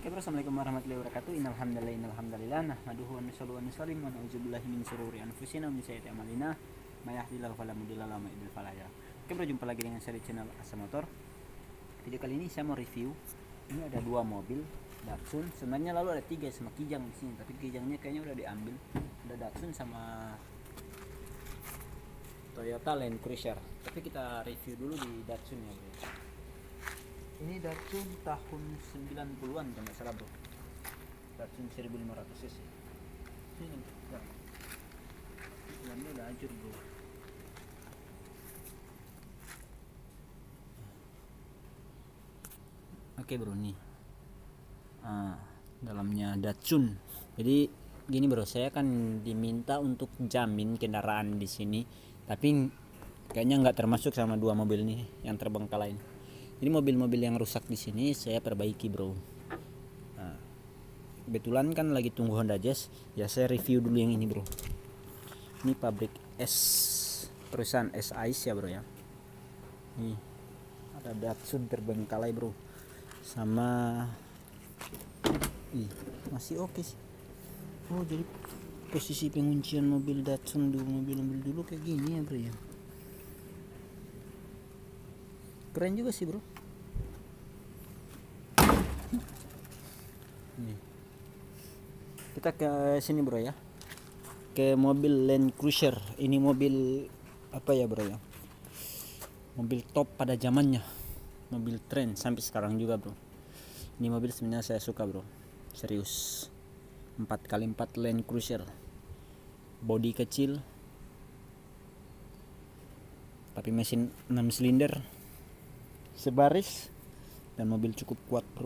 Oke bro, assalamualaikum warahmatullahi wabarakatuh. Innalhamdulillah nahmaduhu wa nusalli wa nusallim wa na'udzubillahi min syururi anfusina wa min sayyiati a'malina may yahdihillahu fala mudilla lahu wa may yudlil fala hadiya lahu. Oke bro, jumpa lagi dengan saya di channel Asa Motor. Video kali ini saya mau review. Ini ada dua mobil Datsun. Sebenarnya lalu ada tiga sama Kijang di sini, tapi Kijangnya kayaknya udah diambil. Ada Datsun sama Toyota Land Cruiser. Tapi kita review dulu di Datsun ya bro. Ini Datsun tahun 90-an kalau nggak salah bro. Datsun 1500 cc. Ini dalamnya udah hancur bro. Oke bro, nih dalamnya Datsun. Jadi gini bro, saya kan diminta untuk jamin kendaraan di sini, tapi kayaknya nggak termasuk sama dua mobil nih yang terbengkalai ini. Jadi mobil-mobil yang rusak di sini saya perbaiki bro. Nah, kebetulan kan lagi tunggu Honda Jazz, ya saya review dulu yang ini bro. Ini pabrik perusahaan S-Ice ya bro ya. Nih ada Datsun terbengkalai bro. Sama masih oke sih. Oh jadi posisi penguncian mobil Datsun dulu, mobil-mobil dulu kayak gini ya bro ya. Keren juga sih bro. Nih. Kita ke sini bro ya, ke mobil Land Cruiser. Ini mobil apa ya bro ya, mobil top pada zamannya, mobil tren sampai sekarang juga bro. Ini mobil sebenarnya saya suka bro, serius. 4x4 Land Cruiser, bodi kecil tapi mesin 6 silinder sebaris dan mobil cukup kuat bro.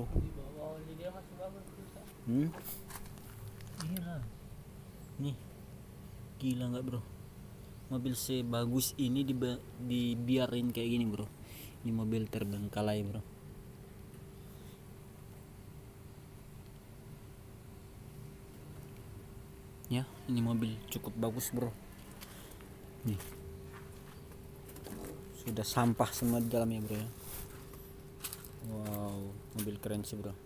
Nih gila nggak bro, mobil sebagus ini dibiarin kayak gini bro. Ini mobil terbengkalai bro. Ya ini mobil cukup bagus bro. Nih sudah sampah semua di dalamnya bro ya. Wow, mobil keren sih bro.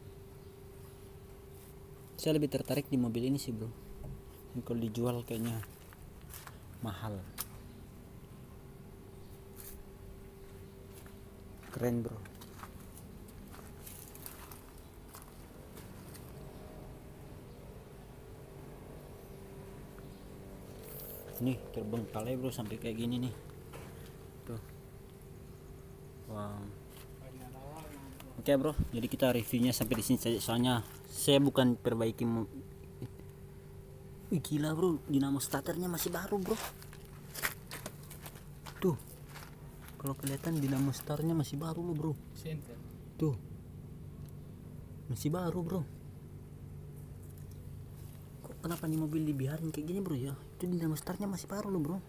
Saya lebih tertarik di mobil ini sih bro. Ini kalau dijual kayaknya mahal. Keren bro. Nih terbengkalai bro sampai kayak gini nih. Tuh. Wow. Oke bro, jadi kita reviewnya sampai di sini saja. Soalnya saya bukan perbaiki. Wih gila bro, dinamo starternya masih baru bro. Tuh, kalau kelihatan dinamo starternya masih baru loh bro. Tuh, masih baru bro. Kok kenapa nih mobil dibiarin kayak gini bro ya? Itu dinamo starternya masih baru loh bro.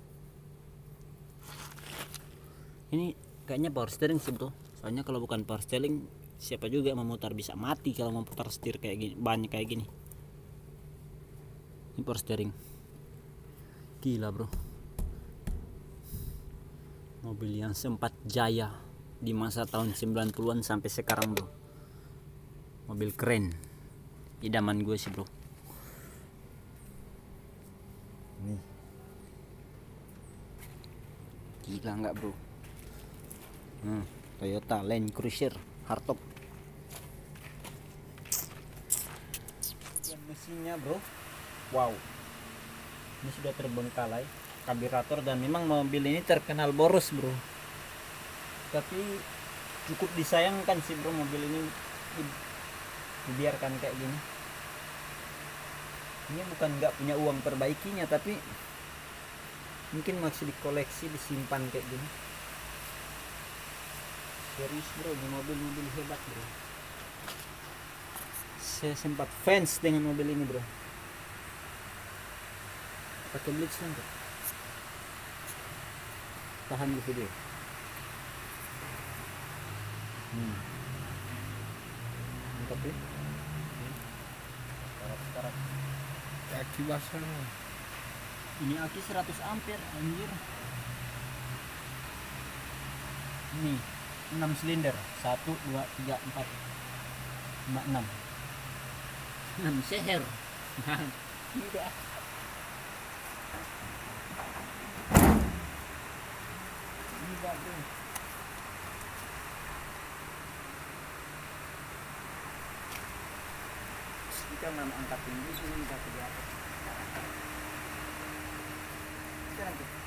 Ini kayaknya power steering sih bro. Soalnya kalau bukan power steering, siapa juga yang memutar, bisa mati kalau mau putar setir kayak gini, banyak kayak gini. Ini power steering. Gila bro. Mobil yang sempat jaya di masa tahun 90-an sampai sekarang bro. Mobil keren. Idaman gue sih bro. Nih. Gila nggak bro? Toyota Land Cruiser hardtop. Mesinnya bro, wow, ini sudah terbengkalai karburator, dan memang mobil ini terkenal boros bro. Tapi cukup disayangkan sih bro, mobil ini dibiarkan kayak gini. Ini bukan nggak punya uang perbaikinya, tapi mungkin masih dikoleksi, disimpan kayak gini. Serius bro, ini mobil-mobil hebat bro. Saya sempat fans dengan mobil ini bro. Pakai blitz kan bro. Tahan di video. Mantap ya. Sekarang Aki basah. ini aki 100 ampere anjir. Ini 6 silinder, 1 2 3 4 5 6. Seher. Tidak. Tidak, bro. Kita angkat tinggi sini, kita ke atas. Sekarang